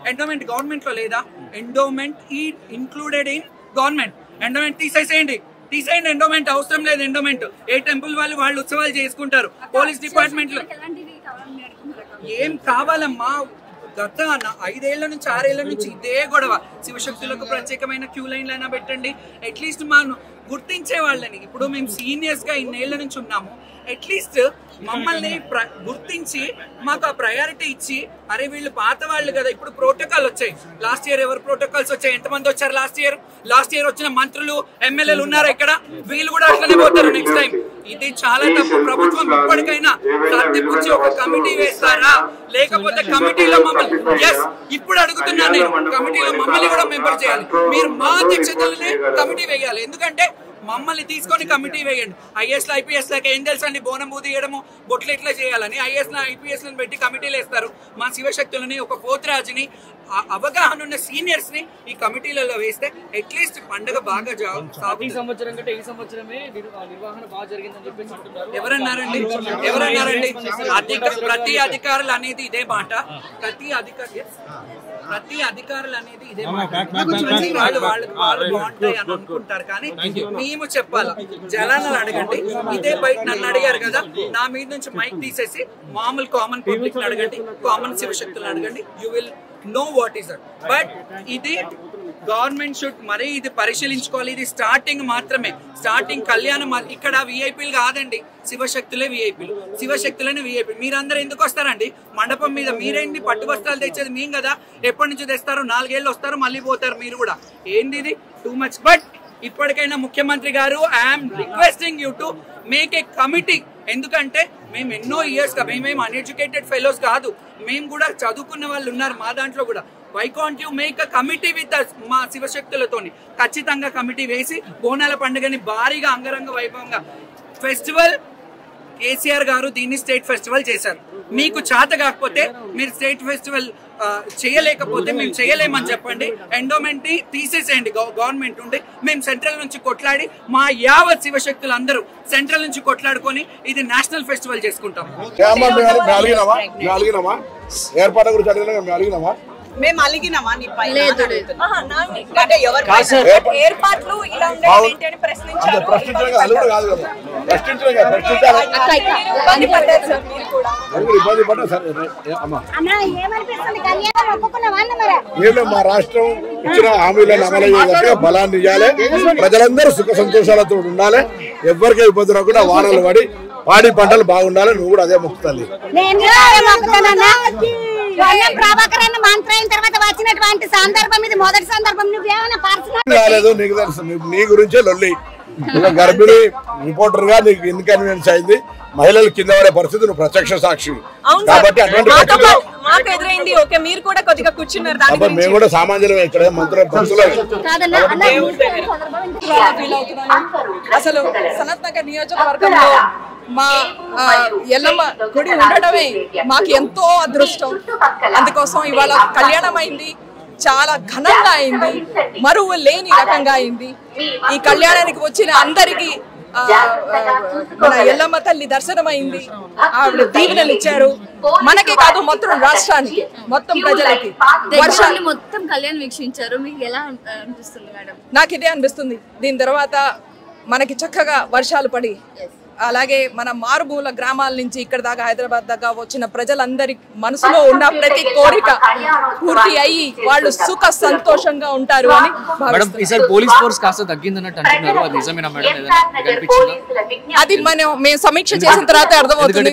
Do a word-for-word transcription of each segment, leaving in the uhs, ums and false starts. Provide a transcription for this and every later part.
Endowment government లో లేదా? Endowment ఈ ఇంక్లూడెడ్ ఇన్ గవర్నమెంట్. ఎండోమెంట్ తీసేసేయండి, తీసేయండి. ఎండోమెంట్ అవసరం లేదు. ఎండోమెంట్ ఏ టెంపుల్ వాళ్ళు వాళ్ళు ఉత్సవాలు చేసుకుంటారు. పోలీస్ డిపార్ట్మెంట్ లో ఏం కావాలమ్మా? గత ఐదేళ్ల నుంచి ఆరేళ్ల నుంచి ఇదే గొడవ. శివశక్తులకు ప్రత్యేకమైన క్యూ లైన్లు అయినా పెట్టండి. అట్లీస్ట్ మనం గుర్తించే వాళ్ళని, ఇప్పుడు మేము సీనియర్స్ గా ఇన్నేళ్ల నుంచి ఉన్నాము, అట్లీస్ట్ మమ్మల్ని గుర్తించి మాకు ఆ ప్రయారిటీ ఇచ్చి, అరే వీళ్ళు పాత వాళ్ళు కదా. ఇప్పుడు ప్రోటోకాల్ వచ్చాయి. లాస్ట్ ఇయర్ ఎవరు ప్రోటోకాల్స్ వచ్చాయి? ఎంతమంది వచ్చారు లాస్ట్ ఇయర్? లాస్ట్ ఇయర్ వచ్చిన మంత్రులు ఎమ్మెల్యేలు ఉన్నారా ఇక్కడ? వీళ్ళు కూడా అట్లనే పోతారు నెక్స్ట్ టైం. ఇది చాలా తప్పు. ప్రభుత్వం ఇప్పటికైనా సర్దిపుచ్చి ఒక కమిటీ వేస్తారా? లేకపోతే కమిటీలో మమ్మల్ని, ఎస్ ఇప్పుడు అడుగుతున్నాను నేను, కమిటీలో మమ్మల్ని కూడా మెంబర్ చేయాలి. మీరు మా అధ్యక్షతలనే కమిటీ వేయాలి. ఎందుకంటే మమ్మల్ని తీసుకొని కమిటీ వేయండి. ఐఏఎస్ ఐపీఎస్ లకి ఏం తెలుసు అండి? బోనం బూది వేయడము, బొట్లు ఇట్లా చేయాలని ఐఏఎస్ ఐపీఎస్ లను పెట్టి కమిటీలు వేస్తారు. మా శివశక్తులని, ఒక పోతురాజుని, అవగాహన ఉన్న సీనియర్స్ ని ఈ కమిటీలలో వేస్తే అట్లీస్ట్ పండుగ బాగా ఎవరన్నారండి? ఎవరన్నారండి? అధిక ప్రతి అధికారులు అనేది ఇదే మాట. ప్రతి అధికారి ప్రతి అధికారులు అనేది ఇదే మాట. వాళ్ళు వాళ్ళు వాళ్ళు బాగుంటాయి అని అనుకుంటారు, కానీ మేము చెప్పాలా? జనాలను అడగండి. ఇదే బయట నన్ను అడిగారు కదా, నా మీద నుంచి మైక్ తీసేసి మామూలు కామన్ పబ్లిక్ అడగండి, కామన్ శివశక్తులను అడగండి. You will know what is that. But ఇది గవర్నమెంట్ షుడ్ మరి ఇది పరిశీలించుకోవాలి. ఇది స్టార్టింగ్ మాత్రమే, స్టార్టింగ్. కళ్యాణం ఇక్కడ విఐపీలు కాదండి, శివశక్తులే విఐపీలు. శివశక్తులనే విఐపీలు. మీరందరూ ఎందుకు వస్తారండి మండపం మీద? మీరేంటి పట్టు వస్త్రాలు తెచ్చేది మేము కదా. ఎప్పటి నుంచి తెస్తారు? నాలుగేళ్ళు వస్తారు, మళ్ళీ పోతారు. మీరు కూడా ఏంది ఇది? Too much. బట్ ఇప్పటికైనా ముఖ్యమంత్రి గారు, I'm requesting you to make a committee. ఎందుకంటే మేము ఎన్నో ఇయర్స్ గా, మేమేం అన్ఎడ్యుకేటెడ్ ఫెలోస్ కాదు, మేము కూడా చదువుకున్న వాళ్ళు ఉన్నారు మా దాంట్లో కూడా. Why can't you make a committee with మా శివశక్తులతోని? ఖచ్చితంగా కమిటీ వేసి బోనాల పండుగని భారీగా అంగరంగ వైభవంగా ఫెస్టివల్, కేసీఆర్ గారు దీన్ని స్టేట్ ఫెస్టివల్ చేశారు. మీకు చేత కాకపోతే, మీరు స్టేట్ ఫెస్టివల్ చేయలేకపోతే మేము చేయలేమని చెప్పండి. ఎండోమెంట్ ని తీసేసేయండి గవర్నమెంట్ ఉండి. మేము సెంట్రల్ నుంచి కొట్లాడి, మా యావత్ శివశక్తులు అందరూ సెంట్రల్ నుంచి కొట్లాడుకొని ఇది నేషనల్ ఫెస్టివల్ చేసుకుంటాం. ఏర్పాటు గురించి అడిగినా మేము అలిగినామా? నీ పైన ఏర్పాట్లు ఇలా ఉండేవి ప్రశ్నించారు. మా రాష్ట్రం ఇచ్చిన హామీలను అమలు బలాన్ని ఇవ్వాలి. ప్రజలందరూ సుఖ సంతోషాలతో ఉండాలి. ఎవరికీ ఇబ్బంది రాకుండా వానలు పడి పాడి పంటలు బాగుండాలి. నువ్వు కూడా అదే మొక్కుతాలి. ప్రభాకరన్ మంత్రి అయిన తర్వాత వచ్చినటువంటి సందర్భం ఇది మొదటి సందర్భం. నువ్వేమైనా కాలేదు, నీకు తెలుసు. నీ గురించే లొల్లి. గర్భిణీ రిపోర్టర్ గా నీకు ఇన్కన్వీనియన్స్ అయింది. మహిళలు కింద పడే పరిస్థితి నువ్వు ప్రత్యక్ష సాక్షి కాబట్టి అటువంటి మేము కూడా సామాన్యులమే. ఇక్కడ మంత్రులు అసలు సనత్ నగర్ నియోజకవర్గంలో మా ఎల్లమ్మ గుడి ఉండడమే మాకు ఎంతో అదృష్టం. అందుకోసం ఇవాళ కళ్యాణం అయింది, చాలా ఘనంగా అయింది, మరువు లేని రకంగా అయింది. ఈ కళ్యాణానికి వచ్చిన అందరికీ మన ఎల్లమ్మ తల్లి దర్శనం అయింది. ఆవిడ దీవెనలు ఇచ్చారు. మనకే కాదు, మొత్తం రాష్ట్రానికి, మొత్తం ప్రజలకి. వర్షాలు మొత్తం కళ్యాణం వీక్షించారు. మీకు ఎలా అనిపిస్తుంది మేడం? నాకు ఇదే అనిపిస్తుంది. దీని తర్వాత మనకి చక్కగా వర్షాలు పడి, అలాగే మన మారుమూల గ్రామాల నుంచి ఇక్కడ దాకా హైదరాబాద్ దాకా వచ్చిన ప్రజలందరి మనసులో ఉన్న ప్రతి కోరిక పూర్తి అయ్యి వాళ్ళు సుఖ సంతోషంగా ఉంటారు అని అది మనం మేము సమీక్ష చేసిన తర్వాత అర్థమవుతుంది.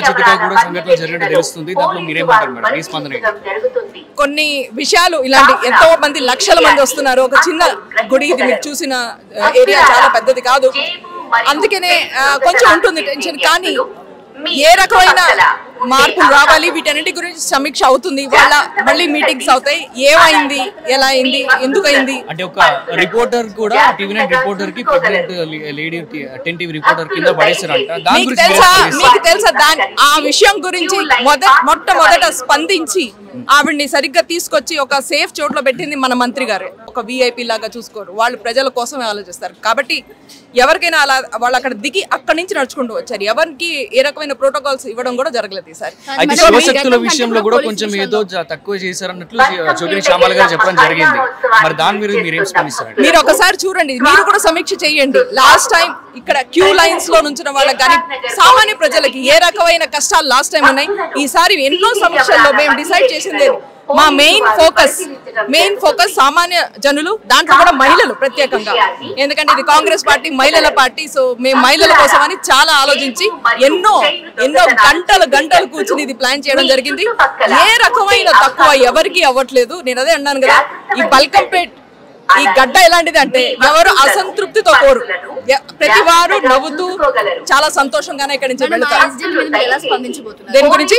కొన్ని విషయాలు ఇలాంటి ఎంతో మంది లక్షల మంది వస్తున్నారు. ఒక చిన్న గుడి ఇది, మీరు చూసిన ఏరియా చాలా పెద్దది కాదు, అందుకనే కొంచెం ఉంటుంది టెన్షన్. కానీ ఏ రకమైన మార్పులు రావాలి వీటన్నిటి గురించి సమీక్ష అవుతుంది. వాళ్ళ మళ్ళీ మీటింగ్స్ అవుతాయి. ఏమైంది, ఎలా అయింది, ఎందుకు అయింది అంటే ఒక రిపోర్టర్ కూడా టీవీ నైన్ రిపోర్టర్ కి pregnant lady ten TV reporter కింద పడేసారంట. మీకు తెలుసా మీకు తెలుసా దాని ఆ విషయం గురించి మొదట మొట్టమొదట స్పందించి ఆవిడ్ని సరిగ్గా తీసుకొచ్చి ఒక సేఫ్ చోట్లో పెట్టింది మన మంత్రి గారే. ఒక విఐపి లాగా చూసుకోరు, వాళ్ళు ప్రజల కోసమే ఆలోచిస్తారు. కాబట్టి ఎవరికైనా అలా వాళ్ళు అక్కడ దిగి అక్కడి నుంచి నడుచుకుంటూ వచ్చారు. ఎవరికి ఏ రకమైన ప్రోటోకాల్స్ ఇవ్వడం కూడా జరగలేదు ఈసారి. అయితే శివశక్తుల విషయంలో కూడా కొంచెం ఏదో తక్కువ చేశారన్నట్లు చౌదరి శ్యామల గారు చెప్పడం జరిగింది. మరి దాని మీద మీరేం స్పందిస్తారు? మీరు ఒకసారి చూడండి, మీరు కూడా సమీక్ష చేయండి. లాస్ట్ టైం ఇక్కడ క్యూ లైన్స్ లో నుంచిన వాళ్ళకి కానీ సామాన్య ప్రజలకి ఏ రకమైన కష్టాలు లాస్ట్ టైం ఉన్నాయి. ఈసారి ఎన్నో సమీక్షల్లో మేము డిసైడ్ చేసింది మా మెయిన్ ఫోకస్ మెయిన్ ఫోకస్ సామాన్య జనులు, దాంట్లో కూడా మహిళలు ప్రత్యేకంగా. ఎందుకంటే ఇది కాంగ్రెస్ పార్టీ మహిళల పార్టీ. సో మేము మహిళల కోసం అని చాలా ఆలోచించి ఎన్నో ఎన్నో గంటలు గంటలు కూర్చుని ఇది ప్లాన్ చేయడం జరిగింది. ఏ రకమైన తక్కువ ఎవరికి అవ్వట్లేదు. నేను అదే అన్నాను కదా, ఈ బల్కంపేట్ ఈ గడ్డ ఎలాంటిది అంటే ఎవరు అసంతృప్తితో కోరు, ప్రతి వారు నవ్వుతూ చాలా సంతోషంగానే ఇక్కడి నుంచి వెళ్తారు. దేని గురించి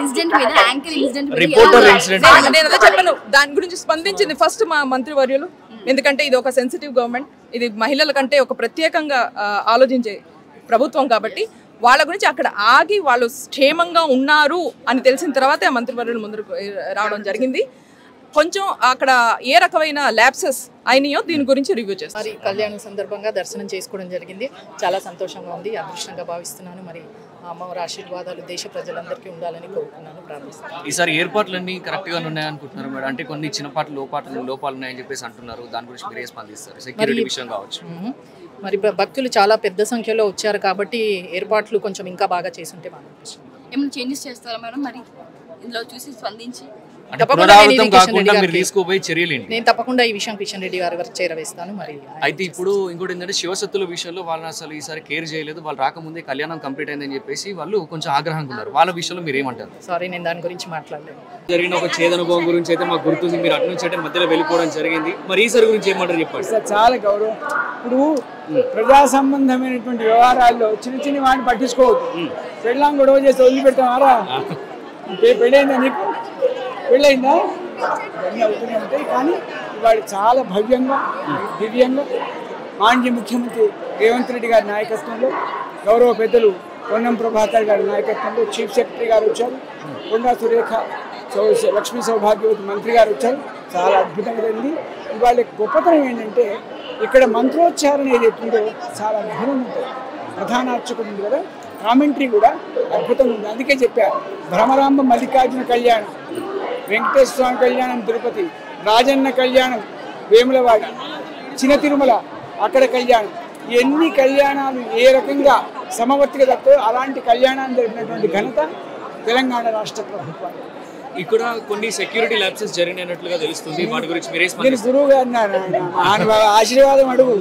నేను అదే చెప్పాను, దాని గురించి స్పందించింది ఫస్ట్ మా మంత్రివర్యులు. ఎందుకంటే ఇది ఒక సెన్సిటివ్ గవర్నమెంట్, ఇది మహిళల కంటే ఒక ప్రత్యేకంగా ఆలోచించే ప్రభుత్వం కాబట్టి వాళ్ళ గురించి అక్కడ ఆగి వాళ్ళు క్షేమంగా ఉన్నారు అని తెలిసిన తర్వాతే ఆ మంత్రివర్యులు ముందుకు రావడం జరిగింది. కొంచెం అక్కడ ఏ రకమైన ల్యాప్సెస్ అయినాయో దీని గురించి రివ్యూ చేస్తారు. మరి కళ్యాణం సందర్భంగా దర్శనం చేసుకోవడం జరిగింది. చాలా సంతోషంగా ఉంది, అదృష్టంగా భావిస్తున్నాను. మరి అమ్మవారి ఆశీర్వాదాలు దేశ ప్రజలందరికీ ఉండాలని కోరుకున్నాను, ప్రార్థిస్తున్నాను. ఈసారి ఏర్పాట్లన్నీ కరెక్ట్ గా ఉన్నాయనుకుంటున్నారు మేడం? అంటే కొన్ని చిన్నపాట్లు లోపాట్లు లోపాలు ఉన్నాయని చెప్పేసి అంటున్నారు. దాని గురించి మీరు ఏ స్పందిస్తారు? సెక్యూరిటీ విషయం కావచ్చు. మరి భక్తులు చాలా పెద్ద సంఖ్యలో వచ్చారు కాబట్టి ఏర్పాట్లు కొంచెం ఇంకా బాగా చేసుంటే బాగా అనిపిస్తుంది. ఏమైనా చేంజెస్ చేస్తారా మేడం మరి ఇందులో చూసి స్పందించి? నేను తప్పకుండా ఈ విషయం కిషన్ రెడ్డి గారి వరకు చేరవేస్తాను. మరి అయితే ఇప్పుడు ఇంకోటి ఏంటంటే శివశక్తుల విషయంలో వాళ్ళని అసలు ఈసారి కేర్ చేయలేదు. వాళ్ళు రాకముందే కళ్యాణం కంప్లీట్ అయిందని చెప్పేసి వాళ్ళు కొంచెం ఆగ్రహంగా ఉన్నారు. వాళ్ళ విషయంలో మీరు ఏమంటారు? సారీ, నేను దాని గురించి మాట్లాడలేదు. జరిగిన ఒక చేదనుభవం గురించి అయితే మాకు గుర్తుంది. మీరు అటు నుంచి అంటే మధ్యలో వెళ్ళిపోవడం జరిగింది. మరి ఈసారి గురించి ఏమంటారు చెప్పండి. చాలా గౌరవం. ఇప్పుడు ప్రజా సంబంధమైనటువంటి వ్యవహారాల్లో చిన్న చిన్న వాటిని పట్టించుకోవద్దు. పెళ్ళాం గొడవ చేస్తే వదిలిపెట్టామారా? పెళ్ళైందా నీకు? పెళ్ళైందా? ఇవన్నీ అవుతూనే ఉంటాయి. కానీ ఇవాళ చాలా భవ్యంగా దివ్యంగా మాజీ ముఖ్యమంత్రి రేవంత్ రెడ్డి గారి నాయకత్వంలో, గౌరవ పెద్దలు పొన్నం ప్రభాకర్ గారి నాయకత్వంలో చీఫ్ సెక్రటరీ గారు వచ్చారు, కొండా సురేఖ లక్ష్మీ సౌభాగ్యవతి మంత్రి గారు వచ్చారు. చాలా అద్భుతంగా జరిగింది. ఇవాళ గొప్పతనం ఏంటంటే ఇక్కడ మంత్రోచ్చారణ ఏదైతుందో చాలా అద్భుతంగా ఉంటుంది. ప్రధాన అర్చకుడు ఉంది కదా, కామెంటరీ కూడా అద్భుతంగా ఉంది. అందుకే చెప్పారు, భ్రమరాంబ మల్లికార్జున కళ్యాణం, వెంకటేశ్వర స్వామి కళ్యాణం తిరుపతి, రాజన్న కళ్యాణం వేములవాడ, చిన్న తిరుమల అక్కడ కళ్యాణం, ఎన్ని కళ్యాణాలు ఏ రకంగా సమవర్తిగా తక్కువ అలాంటి కళ్యాణాన్ని జరిపినటువంటి ఘనత తెలంగాణ రాష్ట్ర ప్రభుత్వానికి. ఇక్కడ కొన్ని సెక్యూరిటీ ల్యాప్సెస్ జరిగినట్లుగా తెలుస్తుంది. వాటి గురించి మీరే నేను గురువు గారు ఆశీర్వాదం అడుగు.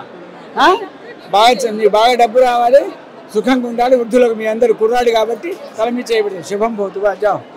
బాగా బాగా డబ్బు రావాలి, సుఖంగా ఉండాలి, వృద్ధులకు మీ అందరు కుర్రాడు కాబట్టి తల మీద చేయబడింది. శుభం పోతుగా జావు.